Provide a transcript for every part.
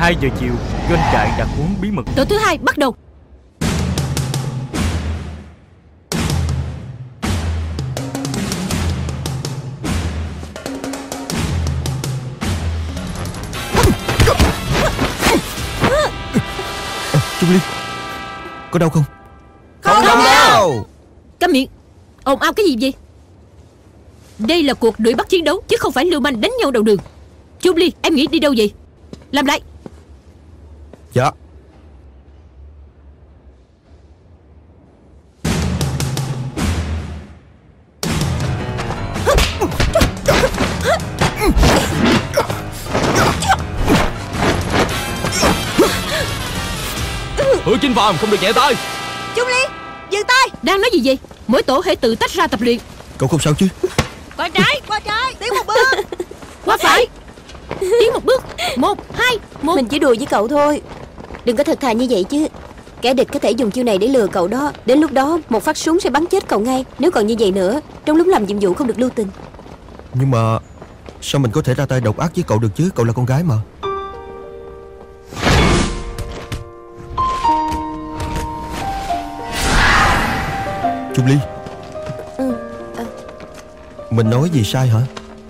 2 giờ chiều, doanh trại đặt huấn bí mật. Tổ thứ 2 bắt đầu. Trung Ly, có đau không? Không đau. Câm miệng. Ồn ào cái gì vậy? Đây là cuộc đuổi bắt chiến đấu, chứ không phải lưu manh đánh nhau đầu đường. Trung Ly, em nghĩ đi đâu vậy? Làm lại. Dạ. Hứa Chính Phàm không được nhẹ tay. Trung Ly, dừng tay. Đang nói gì vậy? Mỗi tổ hãy tự tách ra tập luyện. Cậu không sao chứ? Qua trái, tiến một bước. Qua phải, tiến một bước. 1, 2, 1. Mình chỉ đùa với cậu thôi. Đừng có thật thà như vậy chứ. Kẻ địch có thể dùng chiêu này để lừa cậu đó. Đến lúc đó một phát súng sẽ bắn chết cậu ngay. Nếu còn như vậy nữa, trong lúc làm nhiệm vụ không được lưu tình. Nhưng mà sao mình có thể ra tay độc ác với cậu được chứ? Cậu là con gái mà. Trung Ly. Mình nói gì sai hả?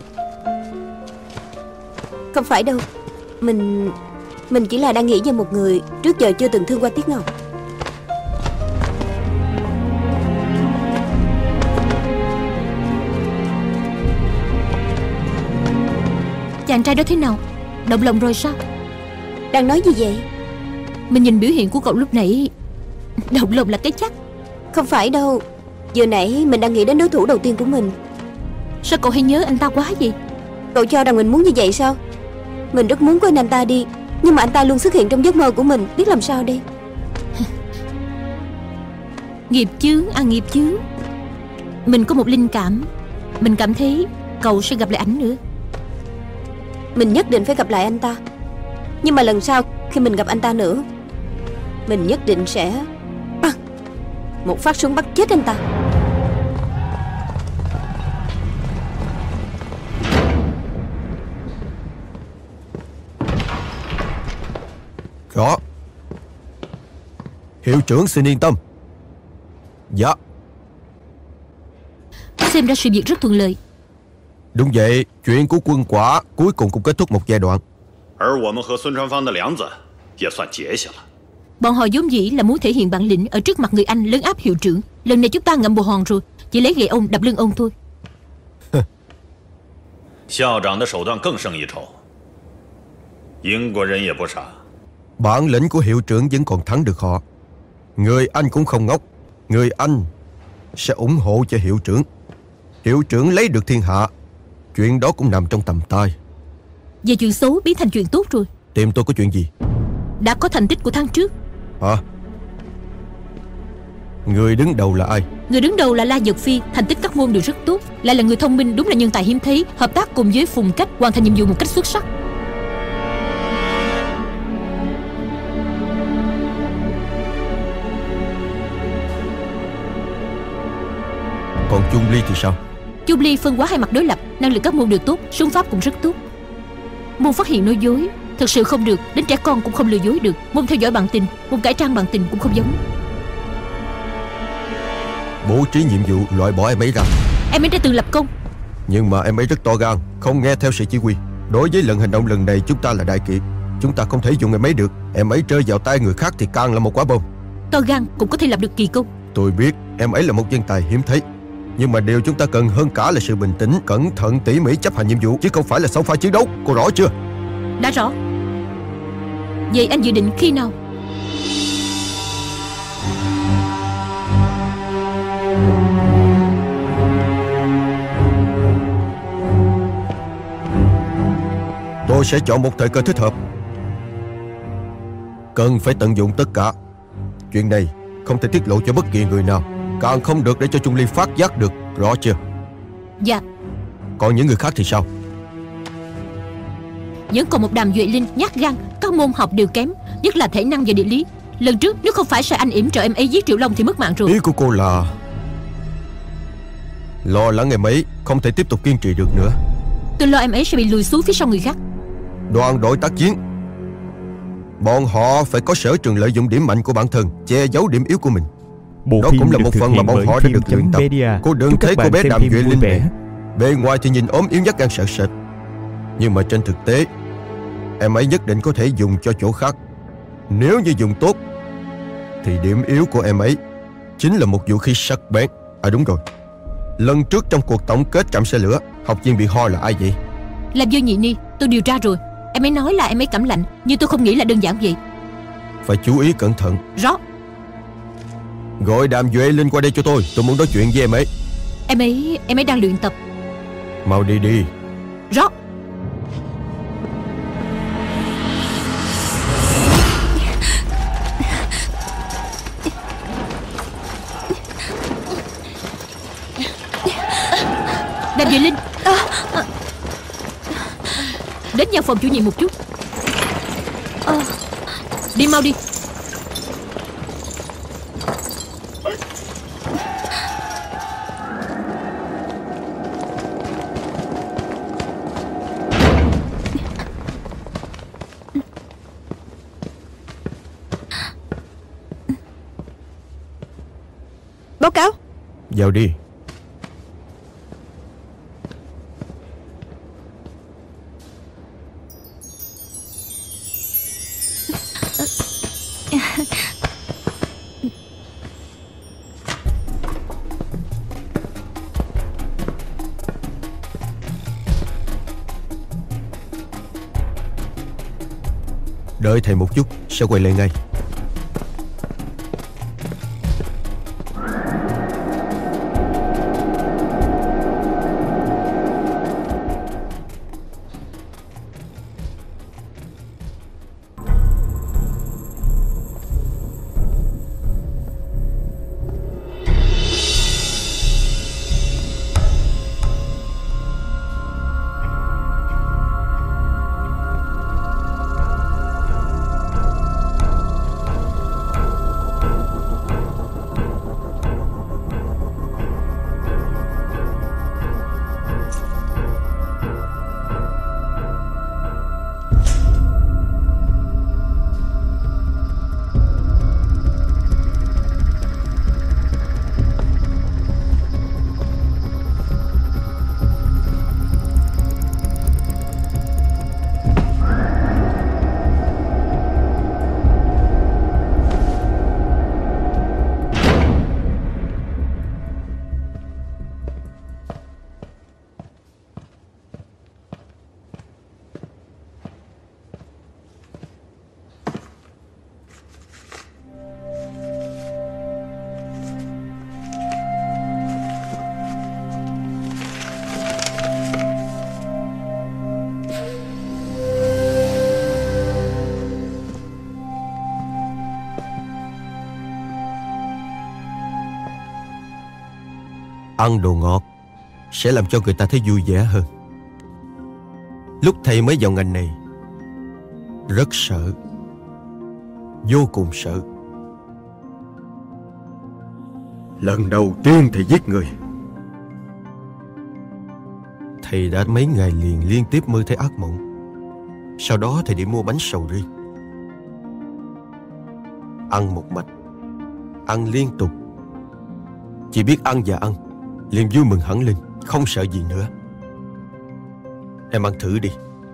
Không phải đâu. Mình chỉ là đang nghĩ về một người trước giờ chưa từng thương qua Tiết Ngọc. Chàng trai đó thế nào? Động lòng rồi sao? Đang nói gì vậy? Mình nhìn biểu hiện của cậu lúc nãy, động lòng là cái chắc. Không phải đâu. Vừa nãy mình đang nghĩ đến đối thủ đầu tiên của mình. Sao cậu hay nhớ anh ta quá vậy? Cậu cho rằng mình muốn như vậy sao? Mình rất muốn quên anh ta đi, nhưng mà anh ta luôn xuất hiện trong giấc mơ của mình. Biết làm sao đây? Nghiệp chướng à, nghiệp chướng. Mình có một linh cảm. Mình cảm thấy cậu sẽ gặp lại ảnh nữa. Mình nhất định phải gặp lại anh ta. Nhưng mà lần sau khi mình gặp anh ta nữa, mình nhất định sẽ một phát súng bắn chết anh ta. Rõ. Hiệu trưởng xin yên tâm. Dạ. Xem ra sự việc rất thuận lợi. Đúng vậy, chuyện của quân Quả cuối cùng cũng kết thúc một giai đoạn. Bọn họ vốn dĩ là muốn thể hiện bản lĩnh ở trước mặt người Anh lấn áp hiệu trưởng. Lần này chúng ta ngậm bồ hòn rồi, chỉ lấy gậy ông đập lưng ông thôi. Bản lĩnh của hiệu trưởng vẫn còn thắng được họ. Người Anh cũng không ngốc. Người Anh sẽ ủng hộ cho hiệu trưởng. Hiệu trưởng lấy được thiên hạ, chuyện đó cũng nằm trong tầm tay. Về chuyện xấu biến thành chuyện tốt rồi. Tìm tôi có chuyện gì? Đã có thành tích của tháng trước. Hả? Người đứng đầu là ai? Người đứng đầu là La Dật Phi. Thành tích các môn đều rất tốt, lại là người thông minh, đúng là nhân tài hiếm thấy. Hợp tác cùng với Phùng Cách hoàn thành nhiệm vụ một cách xuất sắc. Còn Chung Ly thì sao? Chung Ly phân hóa hai mặt đối lập. Năng lực các môn đều tốt, súng pháp cũng rất tốt. Môn phát hiện nói dối thật sự không được. Đến trẻ con cũng không lừa dối được. Môn theo dõi bạn tình, môn cải trang bạn tình cũng không giống. Bố trí nhiệm vụ loại bỏ em ấy ra. Em ấy đã từng lập công. Nhưng mà em ấy rất to gan, không nghe theo sự chỉ huy. Đối với lần hành động lần này chúng ta là đại kỵ. Chúng ta không thể dùng em ấy được. Em ấy rơi vào tay người khác thì càng là một quả bom. To gan cũng có thể lập được kỳ công. Tôi biết em ấy là một nhân tài hiếm thấy, nhưng mà điều chúng ta cần hơn cả là sự bình tĩnh, cẩn thận, tỉ mỉ chấp hành nhiệm vụ, chứ không phải là xông pha chiến đấu. Cô rõ chưa? Đã rõ. Vậy anh dự định khi nào? Tôi sẽ chọn một thời cơ thích hợp. Cần phải tận dụng tất cả. Chuyện này không thể tiết lộ cho bất kỳ người nào, càng không được để cho Chung Ly phát giác được. Rõ chưa? Dạ. Còn những người khác thì sao? Vẫn còn một Đàm Duệ Linh nhát gan, các môn học đều kém, nhất là thể năng và địa lý. Lần trước nếu không phải sai anh yểm trợ em ấy giết Triệu Long thì mất mạng rồi. Ý của cô là lo lắng em ấy không thể tiếp tục kiên trì được nữa. Tôi lo em ấy sẽ bị lùi xuống phía sau người khác. Đoàn đội tác chiến Bọn họ phải có sở trường lợi dụng điểm mạnh của bản thân, che giấu điểm yếu của mình. Bộ Đó phim cũng là được một thực phần hiện mà bọn bởi họ đã được luyện tập. phim.media. Cô đừng Chúc các thấy cô bạn bé xem Đàm phim Duệ vui Linh vẻ. này bề ngoài thì nhìn ốm yếu nhát gan sợ sệt, nhưng mà trên thực tế em ấy nhất định có thể dùng cho chỗ khác. Nếu như dùng tốt thì điểm yếu của em ấy chính là một vũ khí sắc bén. À đúng rồi, lần trước trong cuộc tổng kết trạm xe lửa, học viên bị ho là ai vậy? Làm vô nhị ni, tôi điều tra rồi. Em ấy nói là em ấy cảm lạnh, nhưng tôi không nghĩ là đơn giản vậy. Phải chú ý cẩn thận. Rõ. Gọi Đàm Duệ Linh qua đây cho tôi muốn nói chuyện với em ấy. Em ấy đang luyện tập. Mau đi đi. Rõ. Đàm Duệ Linh, đến văn phòng chủ nhiệm một chút. Đi mau đi. Báo cáo. Vào đi. Đợi thầy một chút, sẽ quay lại ngay. Ăn đồ ngọt sẽ làm cho người ta thấy vui vẻ hơn. Lúc thầy mới vào ngành này, rất sợ, vô cùng sợ. Lần đầu tiên thầy giết người, thầy đã mấy ngày liên tiếp mơ thấy ác mộng. Sau đó thầy đi mua bánh sầu riêng, ăn một mạch, ăn liên tục. Chỉ biết ăn và ăn, liền vui mừng hẳn lên, không sợ gì nữa. Em ăn thử đi.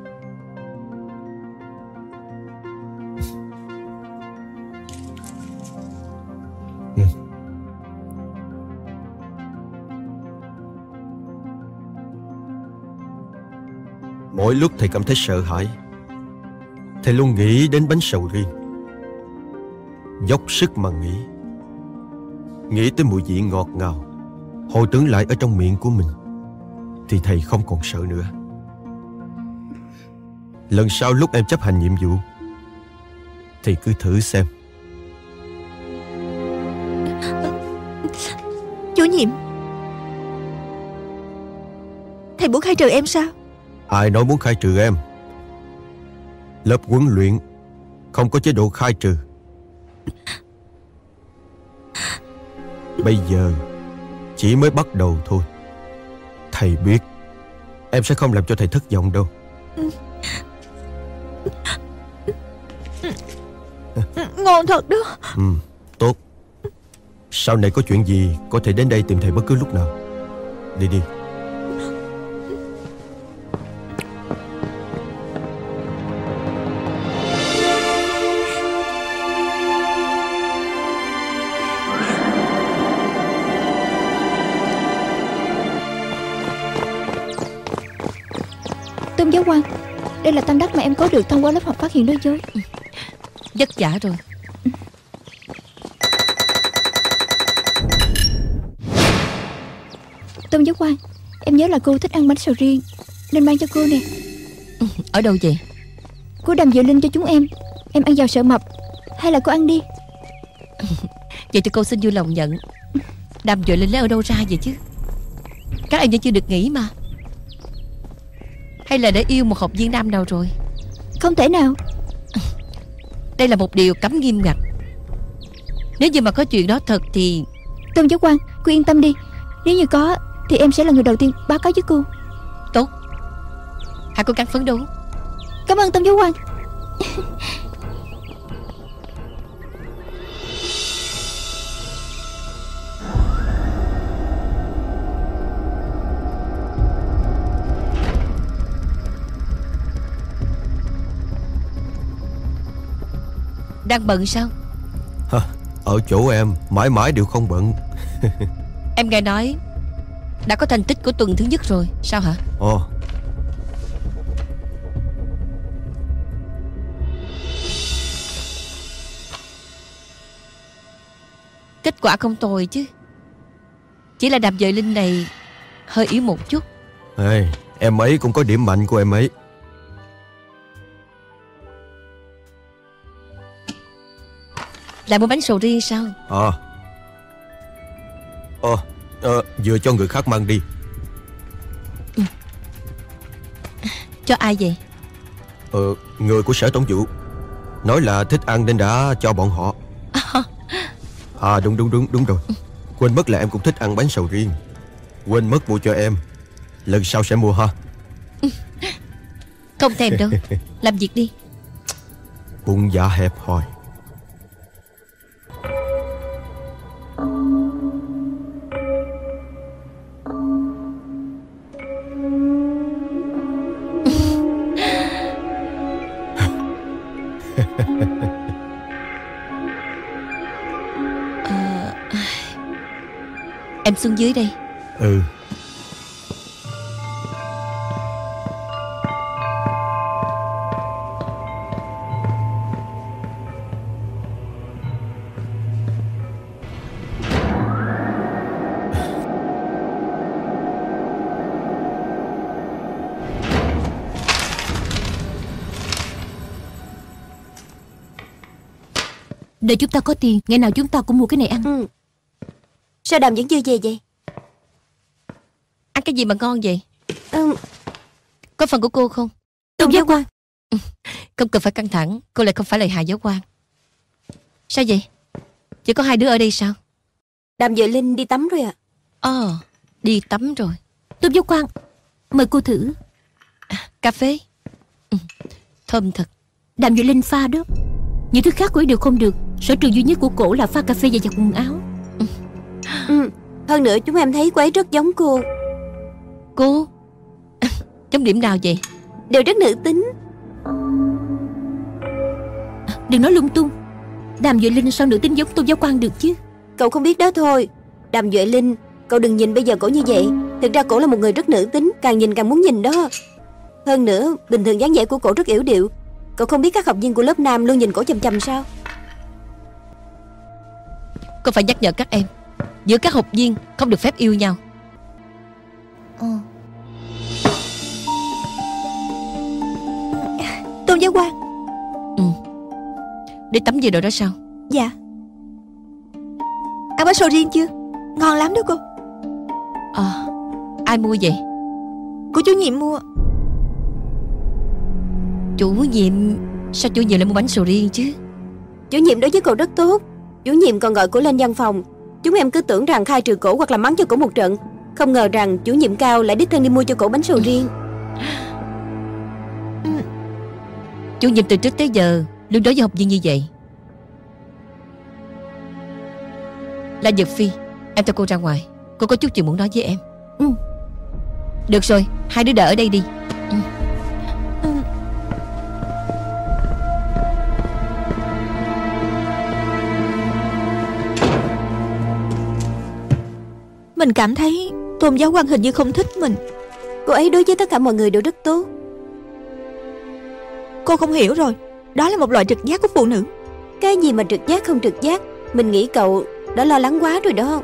Mỗi lúc thầy cảm thấy sợ hãi, thầy luôn nghĩ đến bánh sầu riêng, dốc sức mà nghĩ tới mùi vị ngọt ngào hồi tưởng lại ở trong miệng của mình, thì thầy không còn sợ nữa. Lần sau lúc em chấp hành nhiệm vụ, thì cứ thử xem. Chủ nhiệm, thầy muốn khai trừ em sao? Ai nói muốn khai trừ em? Lớp huấn luyện không có chế độ khai trừ. Bây giờ chỉ mới bắt đầu thôi. Thầy biết em sẽ không làm cho thầy thất vọng đâu. ngon thật đó. Tốt. Sau này có chuyện gì có thể đến đây tìm thầy bất cứ lúc nào. Đi đi. Tôn giáo quan, đây là tâm đắc mà em có được thông qua lớp học phát hiện nói dối. Vất vả rồi. Tôn giáo quan, em nhớ là cô thích ăn bánh sầu riêng, nên mang cho cô nè. Ở đâu vậy? Cô Đàm Diệu Linh cho chúng em ăn vào sợ mập. Hay là cô ăn đi. Vậy thì cô xin vui lòng nhận. Đàm Diệu Linh lấy ở đâu ra vậy chứ? Các em vẫn chưa được nghỉ mà. Hay là để yêu một học viên nam nào rồi? Không thể nào. Đây là một điều cấm nghiêm ngặt. Nếu như mà có chuyện đó thật thì... Tôn giáo quan, cô yên tâm đi. Nếu như có thì em sẽ là người đầu tiên báo cáo với cô. Tốt. Hãy cố gắng phấn đấu. Cảm ơn Tôn giáo quan. Đang bận sao? Ở chỗ em mãi mãi đều không bận. Em nghe nói đã có thành tích của tuần thứ nhất rồi. Sao hả? Kết quả không tồi chứ. Chỉ là Đàm Diệu Linh này hơi yếu một chút. Em ấy cũng có điểm mạnh của em ấy. Lại mua bánh sầu riêng sao? Vừa cho người khác mang đi. Cho ai vậy? Người của sở tổng vụ. Nói là thích ăn nên đã cho bọn họ. Đúng rồi. Quên mất là em cũng thích ăn bánh sầu riêng. Quên mất mua cho em. Lần sau sẽ mua ha. Không thèm đâu. Làm việc đi. Bụng dạ hẹp hòi. Em xuống dưới đây. Để chúng ta có tiền, ngày nào chúng ta cũng mua cái này ăn. Sao Đàm vẫn chưa về vậy? Ăn cái gì mà ngon vậy? Có phần của cô không? Tôn giáo quan. Không cần phải căng thẳng. Cô lại không phải là Hạ giáo quan. Sao vậy? Chỉ có hai đứa ở đây sao? Đàm Diệu Linh đi tắm rồi ạ. Đi tắm rồi. Tôn giáo quan, mời cô thử. Cà phê. Thơm thật. Đàm Diệu Linh pha đó. Những thứ khác của ấy đều không được. Sở trường duy nhất của cổ là pha cà phê và giặt quần áo. Hơn nữa chúng em thấy cô ấy rất giống cô. Cô? Giống điểm nào vậy? Đều rất nữ tính. Đừng nói lung tung. Đàm Duệ Linh sao nữ tính giống Tôn giáo quan được chứ? Cậu không biết đó thôi. Đàm Duệ Linh, cậu đừng nhìn bây giờ cổ như vậy. Thực ra cổ là một người rất nữ tính. Càng nhìn càng muốn nhìn đó. Hơn nữa, bình thường dáng vẻ của cổ rất yểu điệu. Cậu không biết các học viên của lớp nam luôn nhìn cổ chằm chằm sao? Cô phải nhắc nhở các em, giữa các học viên không được phép yêu nhau. Tôn giáo quan. Đi tắm về rồi đó sao? Dạ. Ăn bánh sầu riêng chưa? Ngon lắm đó cô. Ai mua vậy? Của chủ nhiệm mua. Chủ nhiệm? Sao chủ nhiệm lại mua bánh sầu riêng chứ? Chủ nhiệm đối với cậu rất tốt. Chủ nhiệm còn gọi cổ lên văn phòng. Chúng em cứ tưởng rằng khai trừ cổ hoặc là mắng cho cổ một trận. Không ngờ rằng chủ nhiệm cao lại đích thân đi mua cho cổ bánh sầu riêng. Chủ nhiệm từ trước tới giờ luôn đối với học viên như vậy. Là Dật Phi, em cho cô ra ngoài. Cô có chút chuyện muốn nói với em. Được rồi, hai đứa đợi ở đây đi. Mình cảm thấy Tôn giáo quan hình như không thích mình. Cô ấy đối với tất cả mọi người đều rất tốt. Cô không hiểu rồi. Đó là một loại trực giác của phụ nữ. Cái gì mà trực giác không trực giác, mình nghĩ cậu đã lo lắng quá rồi đó.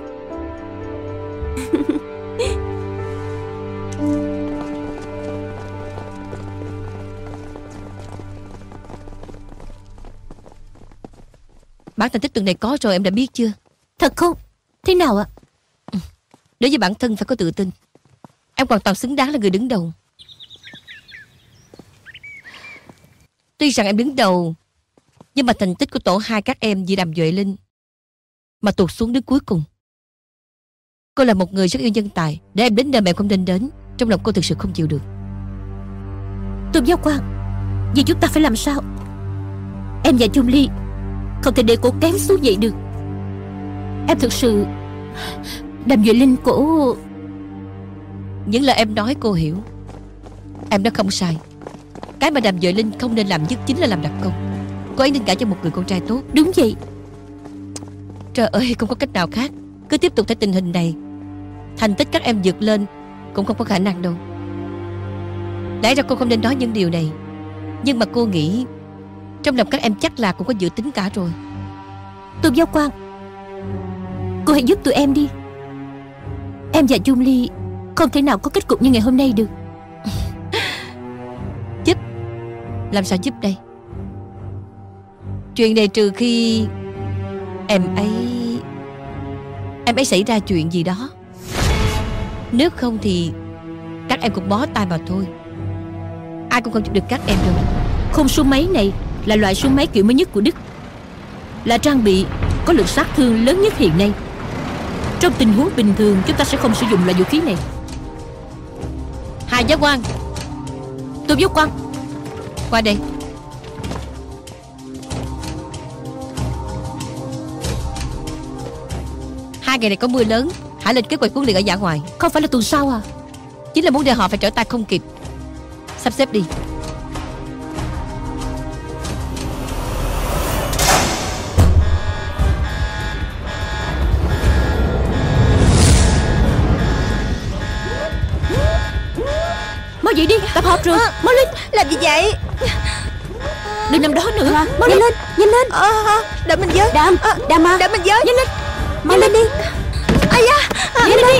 Bản thành tích tuần này có rồi, em đã biết chưa? Thật không? Thế nào ạ? Đối với bản thân phải có tự tin. Em hoàn toàn xứng đáng là người đứng đầu. Tuy rằng em đứng đầu, nhưng mà thành tích của tổ 2 các em vì Đàm Duệ Linh mà tụt xuống đứng cuối cùng. Cô là một người rất yêu nhân tài. Để em đến nơi mà em không nên đến, trong lòng cô thực sự không chịu được. Tôn giáo quan, vậy chúng ta phải làm sao? Em và Chung Ly không thể để cô kém xuống vậy được. Em thực sự... Đàm Duệ Linh cổ... Những lời em nói cô hiểu. Em đã không sai. Cái mà Đàm Duệ Linh không nên làm nhất chính là làm đặc công. Cô ấy nên gả cho một người con trai tốt. Đúng vậy. Trời ơi, không có cách nào khác. Cứ tiếp tục theo tình hình này, thành tích các em vượt lên cũng không có khả năng đâu. Lẽ ra cô không nên nói những điều này, nhưng mà cô nghĩ trong lòng các em chắc là cũng có dự tính cả rồi. Tôn giáo quan, cô hãy giúp tụi em đi. Em và Chung Ly không thể nào có kết cục như ngày hôm nay được. Giúp? Làm sao giúp đây? Chuyện này trừ khi em ấy xảy ra chuyện gì đó. Nếu không thì các em cũng bó tay mà thôi. Ai cũng không giúp được các em đâu. Khung số máy này là loại súng máy kiểu mới nhất của Đức, là trang bị có lực sát thương lớn nhất hiện nay. Trong tình huống bình thường chúng ta sẽ không sử dụng loại vũ khí này. Hai giáo quan. Tôn giáo quan, qua đây. Hai ngày này có mưa lớn, hãy lên kế hoạch huấn luyện ở dã ngoại. không phải là tuần sau à? Chính là muốn để họ phải trở tay không kịp. Sắp xếp đi. Mau vậy đi, tập hợp rồi. Mau lên. Làm gì vậy? Đừng nằm đó nữa. Mau nhanh lên, nhanh lên. Đợi mình với. Đàm à, Đợi mình với. nhanh lên. Mau lên đi. Ai da. Nhanh lên đi.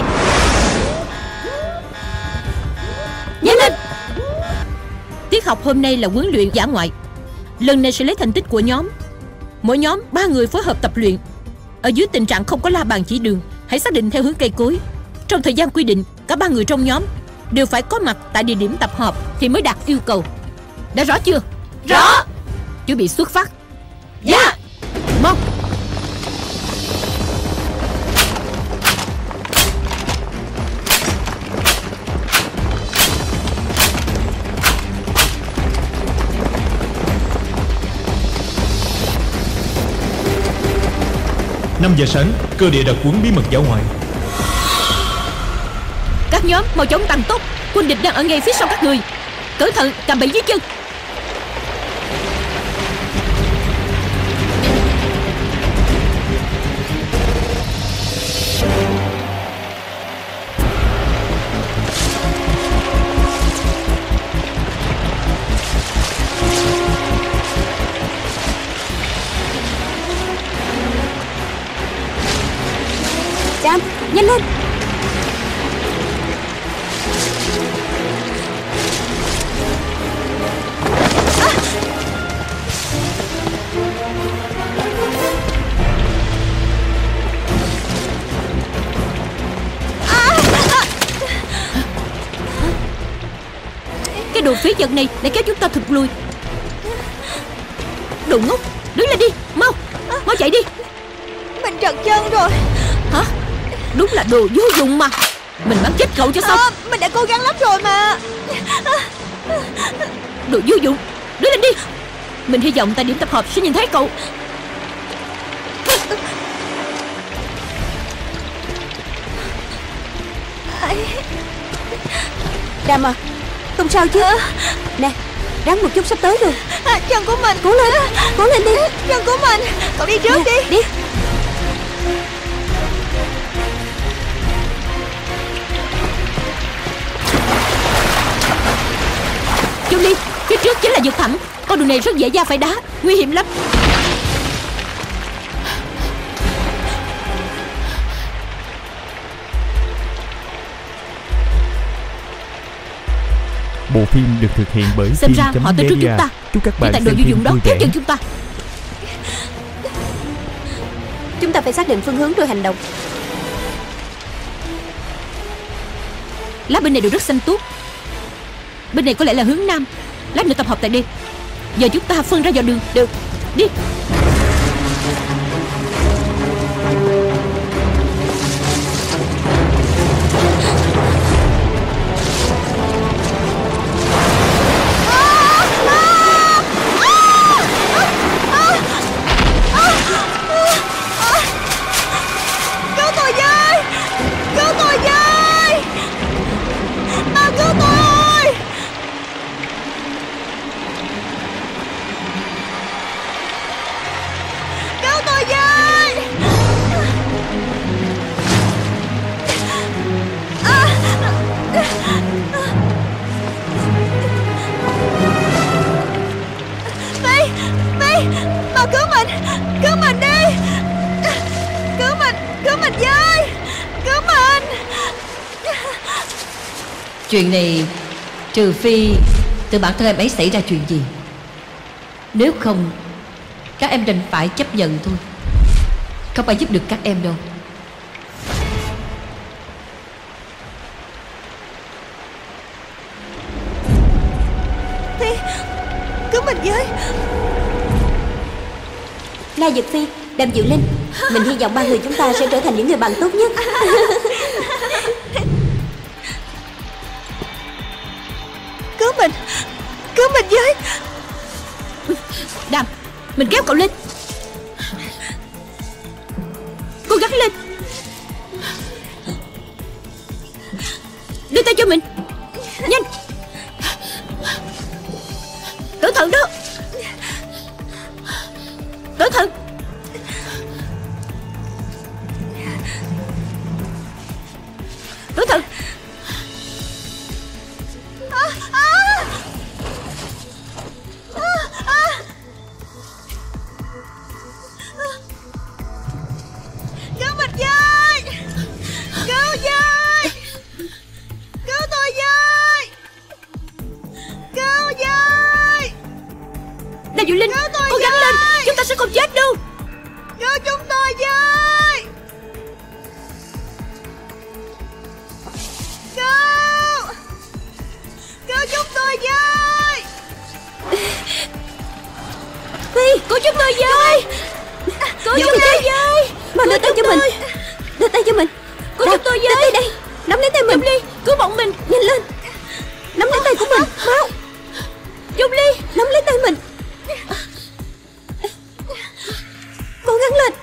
Nhanh lên. Tiết học hôm nay là huấn luyện dã ngoại. Lần này sẽ lấy thành tích của nhóm. Mỗi nhóm 3 người phối hợp tập luyện. Ở dưới tình trạng không có la bàn chỉ đường, hãy xác định theo hướng cây cối. Trong thời gian quy định, cả 3 người trong nhóm đều phải có mặt tại địa điểm tập hợp thì mới đạt yêu cầu. Đã rõ chưa? Rõ. Chuẩn bị xuất phát. Dạ. Mau. Năm giờ sáng, cơ địa đặc huấn bí mật dã ngoại. Các nhóm mau chóng tăng tốc. Quân địch đang ở ngay phía sau các người. Cẩn thận, cầm bẫy dưới chân. Đàm, nhanh lên. Cái đồ phế vật này để kéo chúng ta thụt lùi. Đồ ngốc, đứng lên đi, mau. Mau chạy đi. Mình trật chân rồi. Hả? Đúng là đồ vô dụng mà. Mình bắn chết cậu cho xong. Mình đã cố gắng lắm rồi mà. Đồ vô dụng, đứng lên đi. Mình hy vọng tại điểm tập hợp sẽ nhìn thấy cậu. Đàm à, không sao chứ? Nè, ráng một chút, sắp tới rồi. Chân của mình. Cố lên đi. Chân của mình. Cậu đi trước đi. Đi. Julie, phía trước chính là vực thẳm. Con đường này rất dễ va phải đá, nguy hiểm lắm. Bộ phim được thực hiện bởi Xem ra họ tới trước chúng ta. Chúc các Những bạn tại đội xem vô phim dụng đó vui kéo vẻ. chân chúng ta. Chúng ta phải xác định phương hướng rồi hành động. Lá bên này đều rất xanh tốt. Bên này có lẽ là hướng nam. Lát nữa tập hợp tại đây. Giờ chúng ta phân ra dò đường. Được, đi. Cứu tôi với. Cứu tôi với. Cứu tôi. Cứu tôi với. Phi, Phi, mau cứu mình. Cứu mình đi. Cứu mình với. Cứu mình. Chuyện này trừ phi từ bản thân em ấy xảy ra chuyện gì, nếu không các em đành phải chấp nhận thôi. Không ai giúp được các em đâu. Phi, cứu mình với. La Dực Phi, Đàm Diệu Linh, mình hy vọng ba người chúng ta sẽ trở thành những người bạn tốt nhất. Cứu mình với. Đàm, mình kéo cậu lên. Cố gắng lên. Đưa tay cho mình. Nhanh. Cẩn thận đó. Cẩn thận. Cẩn thận. Cứu mình với. Cứu với. Cứu tôi với. Cứu với. Đàm Diệu Linh, Cứu tôi cố gắng với. lên. Chúng ta sẽ không chết đâu. Cứu chúng tôi với. Cứu. Cứu chúng tôi với. Phi, cứu chúng tôi với. Cứu chúng tôi với. Mau đưa tay cho mình. Đưa tay cho mình. Cứu chúng tôi Đưa với. tay đây. Nắm lấy tay mình. Julie, cứu bọn mình. Nhanh lên. Nắm lấy tay của mình. Mau. Julie, Nắm lấy tay mình. Cố gắng lên.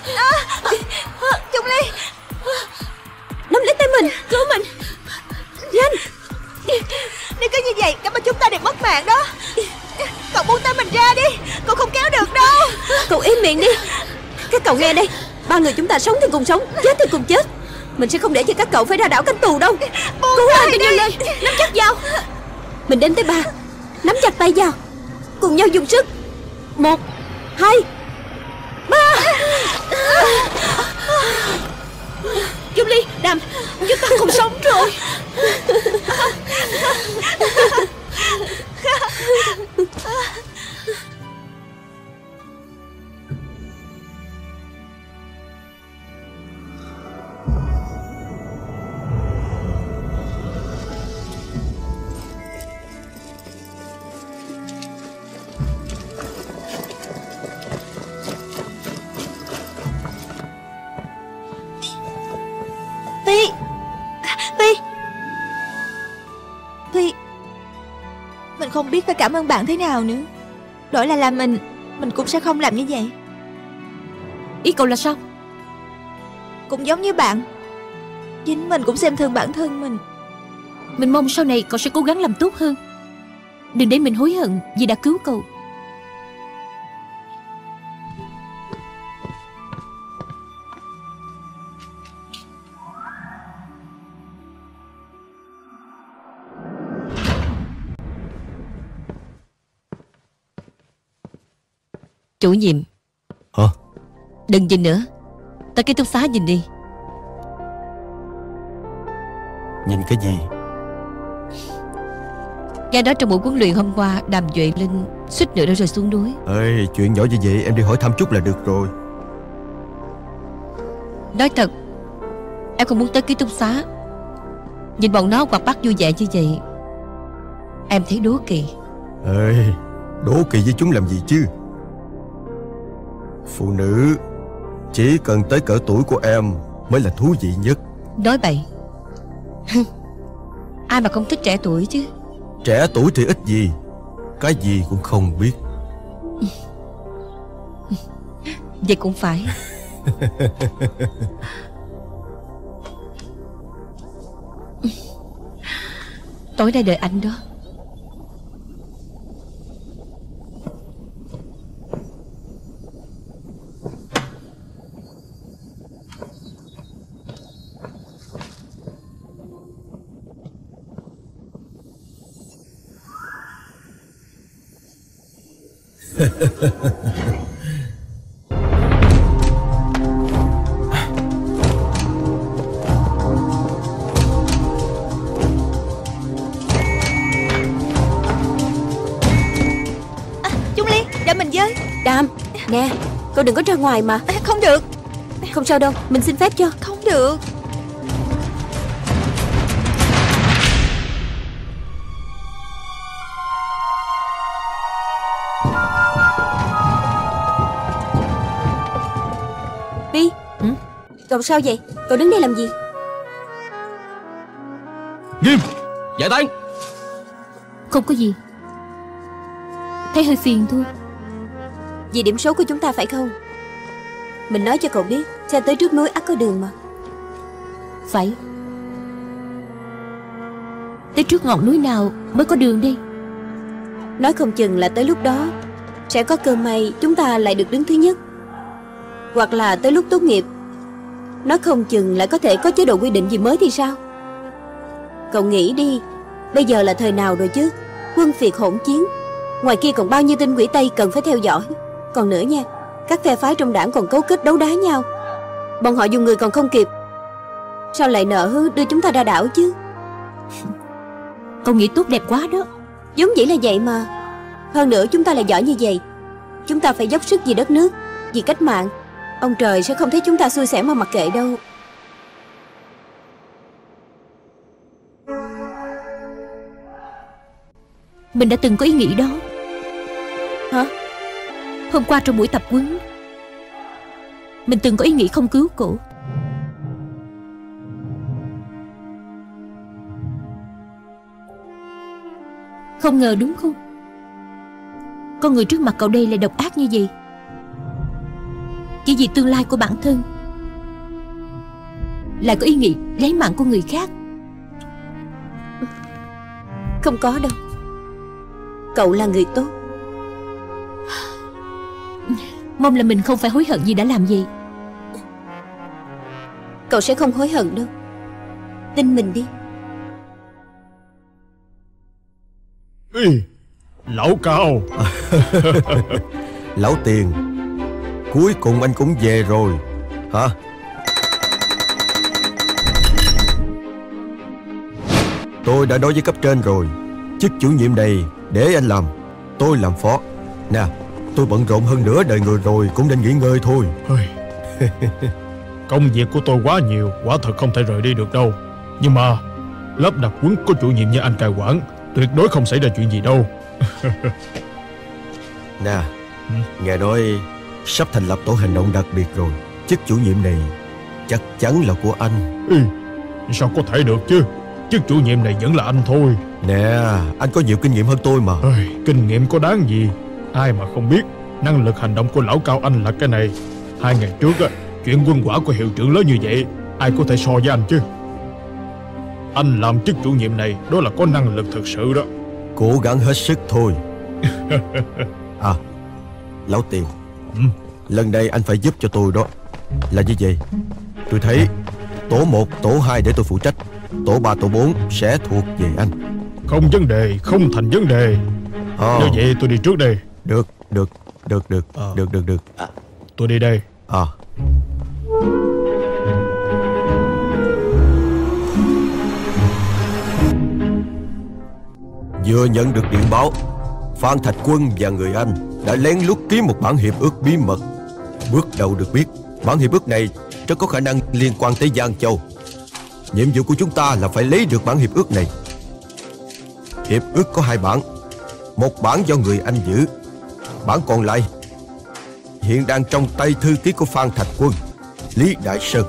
Trung Ly, Nắm lấy tay mình. cứu mình. Nhanh. nếu cứ như vậy cả ba chúng ta đều mất mạng đó. Cậu buông tay mình ra đi. Cậu không kéo được đâu. Cậu im miệng đi. Các cậu nghe đây, ba người chúng ta sống thì cùng sống, chết thì cùng chết. Mình sẽ không để cho các cậu phải ra đảo canh tù đâu. Buông Cố tay lên, đi. nhanh lên. Nắm chắc vào. Mình đến tới 3. Nắm chặt tay vào. Cùng nhau dùng sức. 1, 2, 3. Julie, Đàm, chúng ta không sống rồi. Phi, Phi, Phi, mình không biết phải cảm ơn bạn thế nào nữa. Đổi lại là mình cũng sẽ không làm như vậy. Ý cậu là sao? Cũng giống như bạn, chính mình cũng xem thường bản thân mình. Mình mong sau này cậu sẽ cố gắng làm tốt hơn. Đừng để mình hối hận vì đã cứu cậu. Chủ nhiệm. Hả? Đừng nhìn nữa, tới ký túc xá nhìn đi. Nhìn cái gì? Nghe nói trong buổi huấn luyện hôm qua, Đàm Duệ Linh suýt nữa đã rơi xuống núi. Ê, chuyện nhỏ như vậy em đi hỏi thăm chút là được rồi. Nói thật, em không muốn tới ký túc xá. Nhìn bọn nó quạt bắt vui vẻ như vậy, em thấy đố kỵ. Ê, đố kỵ với chúng làm gì chứ? Phụ nữ chỉ cần tới cỡ tuổi của em mới là thú vị nhất. Nói bậy. Ai mà không thích trẻ tuổi chứ. Trẻ tuổi thì ít gì, cái gì cũng không biết. Vậy cũng phải. Tối nay đợi anh đó. Trung Ly, đợi mình với. Đàm, nè, cậu đừng có ra ngoài mà. Không được. Không sao đâu, mình xin phép cho. Không được. Vi, cậu sao vậy? Cậu đứng đây làm gì? Nghiêm, giải tán. Không có gì, thấy hơi phiền thôi. Vì điểm số của chúng ta phải không? Mình nói cho cậu biết, xe tới trước núi ắt có đường mà. Phải. Tới trước ngọn núi nào mới có đường đi? Nói không chừng là tới lúc đó sẽ có cơ may chúng ta lại được đứng thứ nhất. Hoặc là tới lúc tốt nghiệp, nói không chừng lại có thể có chế độ quy định gì mới thì sao? Cậu nghĩ đi, bây giờ là thời nào rồi chứ? Quân phiệt hỗn chiến, ngoài kia còn bao nhiêu tinh quỷ Tây cần phải theo dõi. Còn nữa nha, các phe phái trong đảng còn cấu kết đấu đá nhau. Bọn họ dùng người còn không kịp, sao lại nỡ đưa chúng ta ra đảo chứ? Cậu nghĩ tốt đẹp quá đó. Giống dĩ là vậy mà. Hơn nữa chúng ta lại giỏi như vậy, chúng ta phải dốc sức vì đất nước, vì cách mạng. Ông trời sẽ không thấy chúng ta xui xẻo mà mặc kệ đâu. Mình đã từng có ý nghĩ đó. Hả? Hôm qua trong buổi tập huấn, mình từng có ý nghĩ không cứu cổ. Không ngờ đúng không? Con người trước mặt cậu đây lại độc ác như vậy. Chỉ vì tương lai của bản thân lại có ý nghĩ lấy mạng của người khác. Không có đâu, cậu là người tốt. Mong là mình không phải hối hận gì đã làm gì. Cậu sẽ không hối hận đâu, tin mình đi. Ê, Lão Cao. Lão Tiền, cuối cùng anh cũng về rồi hả? Tôi đã nói với cấp trên rồi, chức chủ nhiệm này để anh làm, tôi làm phó. Nè, tôi bận rộn hơn nữa đời người rồi, cũng nên nghỉ ngơi thôi. Công việc của tôi quá nhiều, quả thật không thể rời đi được đâu. Nhưng mà lớp đặc huấn có chủ nhiệm như anh cai quản, tuyệt đối không xảy ra chuyện gì đâu. Nè, nghe nói sắp thành lập tổ hành động đặc biệt rồi, chức chủ nhiệm này chắc chắn là của anh. Sao có thể được chứ? Chức chủ nhiệm này vẫn là anh thôi. Nè, anh có nhiều kinh nghiệm hơn tôi mà. Kinh nghiệm có đáng gì? Ai mà không biết năng lực hành động của Lão Cao anh là cái này. 2 ngày trước chuyện quân quả của hiệu trưởng lớn như vậy, ai có thể so với anh chứ? Anh làm chức chủ nhiệm này đó là có năng lực thực sự đó. Cố gắng hết sức thôi. À, Lão Tiền, lần này anh phải giúp cho tôi đó. Là như vậy. Tôi thấy tổ 1, tổ 2 để tôi phụ trách, tổ 3, tổ 4 sẽ thuộc về anh. Không vấn đề, không thành vấn đề. Như vậy tôi đi trước đây. Được. Tôi đi đây. Vừa nhận được điện báo, Phan Thạch Quân và người Anh đã lén lút ký một bản hiệp ước bí mật. Bước đầu được biết, bản hiệp ước này rất có khả năng liên quan tới Giang Châu. Nhiệm vụ của chúng ta là phải lấy được bản hiệp ước này. Hiệp ước có 2 bản. Một bản do người Anh giữ, bản còn lại hiện đang trong tay thư ký của Phan Thạch Quân, Lý Đại Sơn.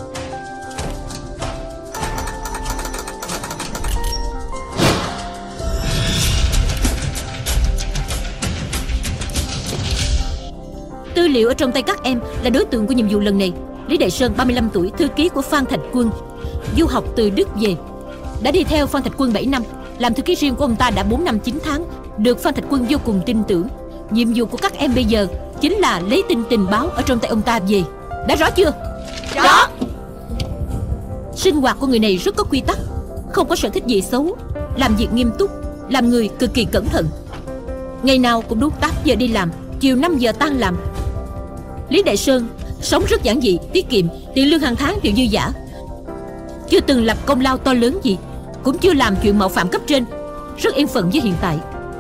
Tư liệu ở trong tay các em là đối tượng của nhiệm vụ lần này. Lý Đại Sơn, 35 tuổi, thư ký của Phan Thạch Quân, du học từ Đức về, đã đi theo Phan Thạch Quân 7 năm. Làm thư ký riêng của ông ta đã 4 năm 9 tháng, được Phan Thạch Quân vô cùng tin tưởng. Nhiệm vụ của các em bây giờ chính là lấy tình báo ở trong tay ông ta về. Đã rõ chưa? Rõ. Sinh hoạt của người này rất có quy tắc, không có sở thích gì xấu, làm việc nghiêm túc, làm người cực kỳ cẩn thận. Ngày nào cũng đúng 8 giờ đi làm, chiều 5 giờ tan làm. Lý Đại Sơn sống rất giản dị, tiết kiệm, tiền lương hàng tháng đều dư dả. Chưa từng lập công lao to lớn gì, cũng chưa làm chuyện mạo phạm cấp trên, rất yên phận với hiện tại.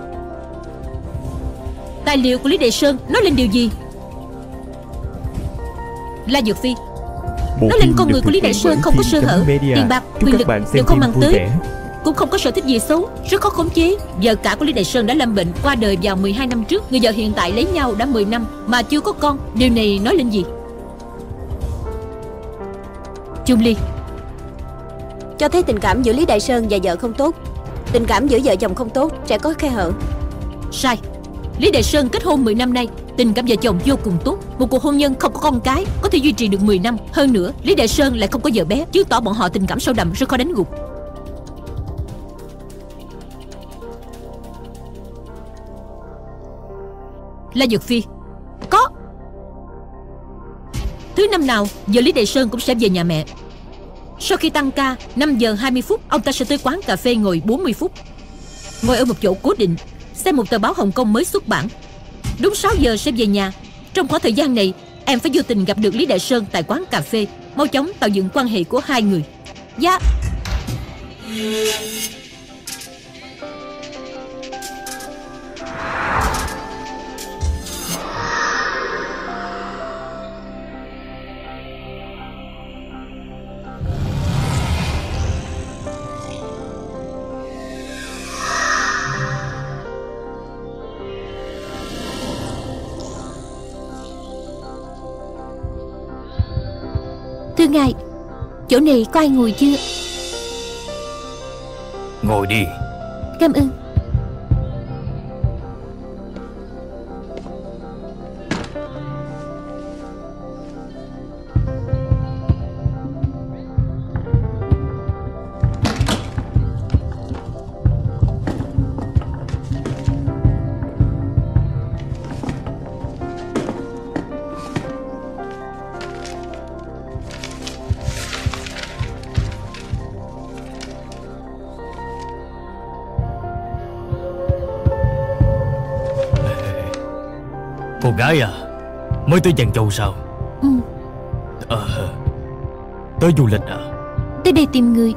Tài liệu của Lý Đại Sơn nói lên điều gì? La Dược Phi nói lên con người của Lý Đại Sơn không có sơ hở, tiền bạc, quyền lực đều không mang tới, cũng không có sở thích gì xấu, rất khó khống chế. Vợ cả của Lý Đại Sơn đã lâm bệnh, qua đời vào 12 năm trước. Người vợ hiện tại lấy nhau đã 10 năm mà chưa có con. Điều này nói lên gì? Chung Ly cho thấy tình cảm giữa Lý Đại Sơn và vợ không tốt. Tình cảm giữa vợ chồng không tốt sẽ có khe hở. Sai. Lý Đại Sơn kết hôn 10 năm nay, tình cảm vợ chồng vô cùng tốt. Một cuộc hôn nhân không có con cái có thể duy trì được 10 năm. Hơn nữa, Lý Đại Sơn lại không có vợ bé, chứng tỏ bọn họ tình cảm sâu đậm, rất khó đánh gục. La Dược Phi có. Thứ năm nào giờ Lý Đại Sơn cũng sẽ về nhà mẹ. Sau khi tăng ca 5 giờ 20 phút, ông ta sẽ tới quán cà phê ngồi 40 phút, ngồi ở một chỗ cố định, xem một tờ báo Hồng Kông mới xuất bản. Đúng 6 giờ sẽ về nhà. Trong khoảng thời gian này, em phải vô tình gặp được Lý Đại Sơn tại quán cà phê, mau chóng tạo dựng quan hệ của hai người. Dạ. Thưa ngài, chỗ này có ai ngồi chưa? Ngồi đi. Cảm ơn. Cô gái à, mới tới Giang Châu sao? Tới du lịch à? Tới đây tìm người.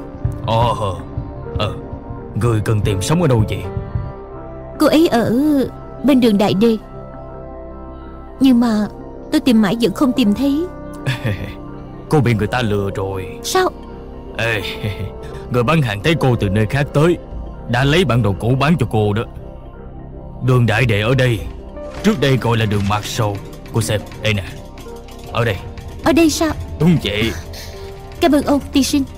Người cần tìm sống ở đâu vậy? Cô ấy ở bên đường Đại Đê, nhưng mà tôi tìm mãi vẫn không tìm thấy. Cô bị người ta lừa rồi. Sao? Người bán hàng thấy cô từ nơi khác tới, đã lấy bản đồ cũ bán cho cô đó. Đường Đại Đệ ở đây, trước đây gọi là đường Mạc Sầu. Cô xem, đây nè. Ở đây. Ở đây sao? Đúng vậy. Cảm ơn ông, tiên sinh.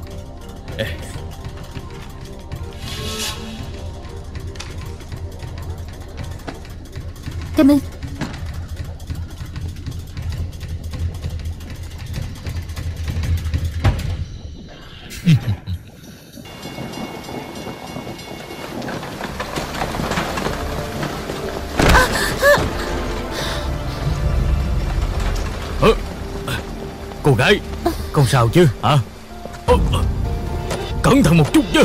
Cảm ơn. Cô gái, không sao chứ hả? Cẩn thận một chút chứ.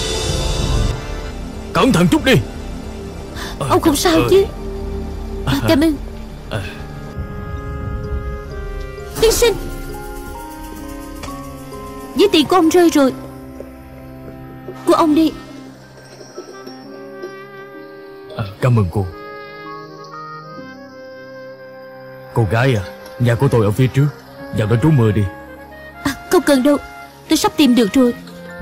Cẩn thận chút đi. Ông không sao chứ? Cảm ơn. Tiên sinh, ví tiền của ông rơi rồi. Của ông đi. Cảm ơn cô. Cô gái à, nhà của tôi ở phía trước, vào đó trú mưa đi. Không cần đâu, tôi sắp tìm được rồi.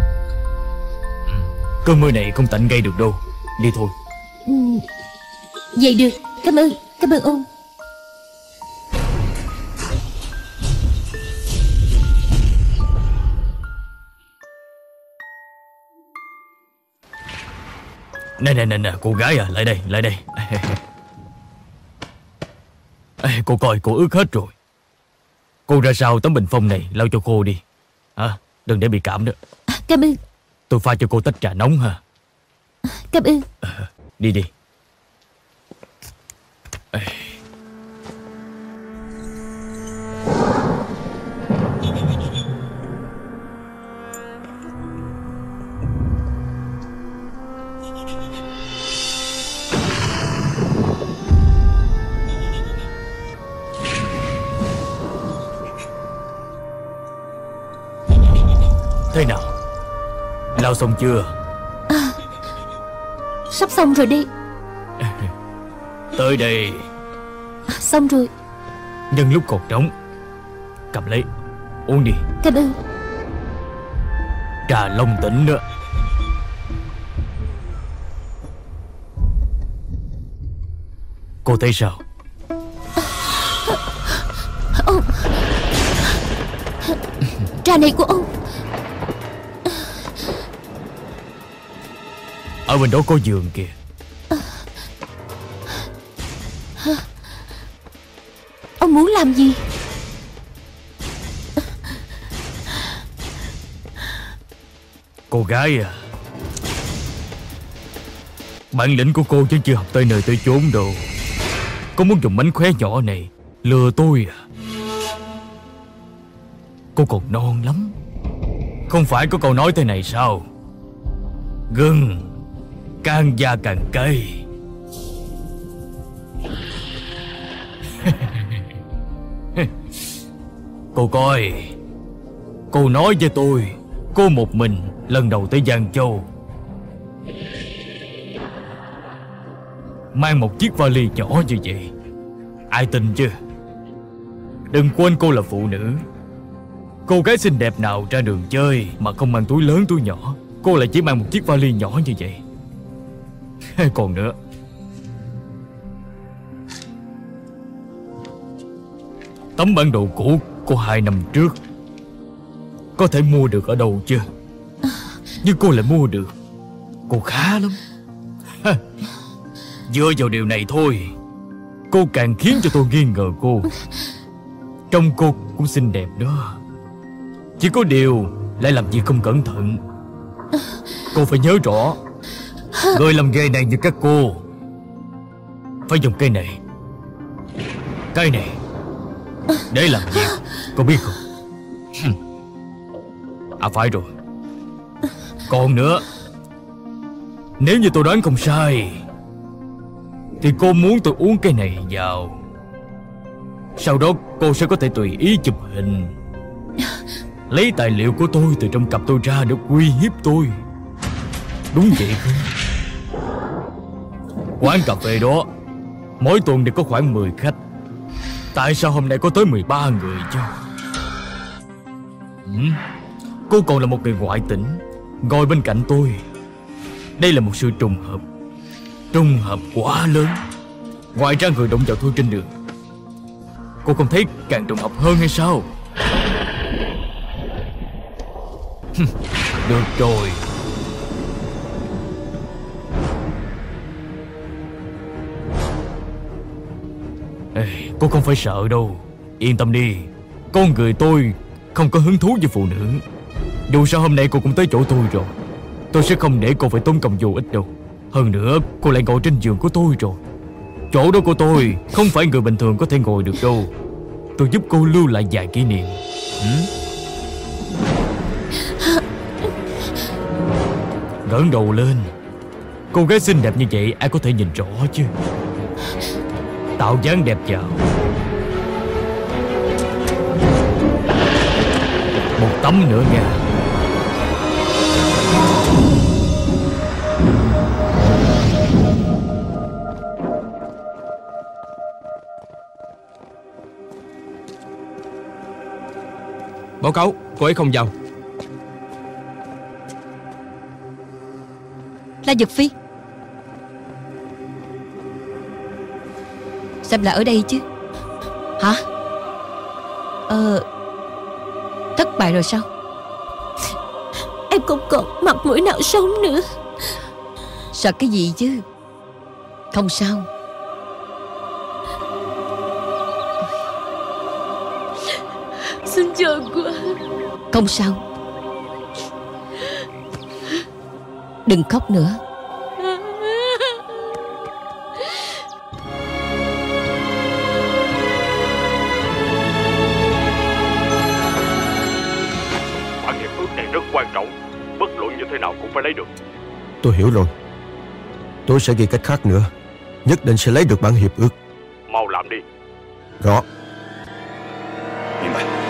Cơn mưa này không tạnh gây được đâu. Đi thôi. Vậy được, cảm ơn ông. Nè, cô gái à, lại đây. Cô coi, cô ướt hết rồi. Cô ra sau tấm bình phong này lau cho khô đi. Đừng để bị cảm đó. Cảm ơn. Tôi pha cho cô tách trà nóng ha. Cảm ơn. Đi. Thế nào, lau xong chưa? Sắp xong rồi đi. Tới đây. Xong rồi. Nhân lúc còn trống, cầm lấy, uống đi. Cảm ơn. Trà long tỉnh nữa. Cô thấy sao? Ông, trà này của ông. Ở bên đó có giường kìa. Ông muốn làm gì? Cô gái à, bản lĩnh của cô chứ chưa học tới nơi tới chốn đâu. Cô muốn dùng mánh khóe nhỏ này lừa tôi à? Cô còn non lắm. Không phải có câu nói thế này sao? Gừng càng già càng cay. Cô coi, cô nói với tôi cô một mình lần đầu tới Giang Châu, mang một chiếc vali nhỏ như vậy, ai tin chứ? Đừng quên cô là phụ nữ. Cô gái xinh đẹp nào ra đường chơi mà không mang túi lớn túi nhỏ? Cô lại chỉ mang một chiếc vali nhỏ như vậy. Còn nữa, tấm bản đồ cũ của 2 năm trước có thể mua được ở đâu chứ? Nhưng cô lại mua được. Cô khá lắm. Dựa vào điều này thôi, cô càng khiến cho tôi nghi ngờ cô. Trông cô cũng xinh đẹp đó, chỉ có điều lại làm việc không cẩn thận. Cô phải nhớ rõ, người làm nghề này như các cô phải dùng cây này để làm việc, cô biết không? À phải rồi. Còn nữa, nếu như tôi đoán không sai thì cô muốn tôi uống cái này vào, sau đó cô sẽ có thể tùy ý chụp hình, lấy tài liệu của tôi từ trong cặp tôi ra để uy hiếp tôi. Đúng vậy không? Quán cà phê đó mỗi tuần đều có khoảng 10 khách. Tại sao hôm nay có tới 13 người chứ? Cô còn là một người ngoại tỉnh ngồi bên cạnh tôi. Đây là một sự trùng hợp quá lớn. Ngoài ra người động vào tôi trên đường, cô không thấy càng trùng hợp hơn hay sao? Được rồi, cô không phải sợ đâu. Yên tâm đi, con người tôi không có hứng thú với phụ nữ. Dù sao hôm nay cô cũng tới chỗ tôi rồi, tôi sẽ không để cô phải tốn công vô ích đâu. Hơn nữa, cô lại ngồi trên giường của tôi rồi. Chỗ đó của tôi không phải người bình thường có thể ngồi được đâu. tôi giúp cô lưu lại vài kỷ niệm. Ngẩng đầu lên. Cô gái xinh đẹp như vậy ai có thể nhìn rõ chứ. Tạo dáng đẹp vào. Một tấm nữa nha. Báo cáo, cô ấy không vào. La Dực Phi. Sao lại ở đây chứ? Hả? Thất bại rồi sao? Em không còn mặt mũi nào sống nữa. Sợ cái gì chứ? Không sao. Xin chờ quá. Không sao. Đừng khóc nữa. Bản hiệp ước này rất quan trọng, bất luận như thế nào cũng phải lấy được. Tôi hiểu rồi. Tôi sẽ ghi cách khác nữa. Nhất định sẽ lấy được bản hiệp ước. Mau làm đi. Rõ. Nhìn mày.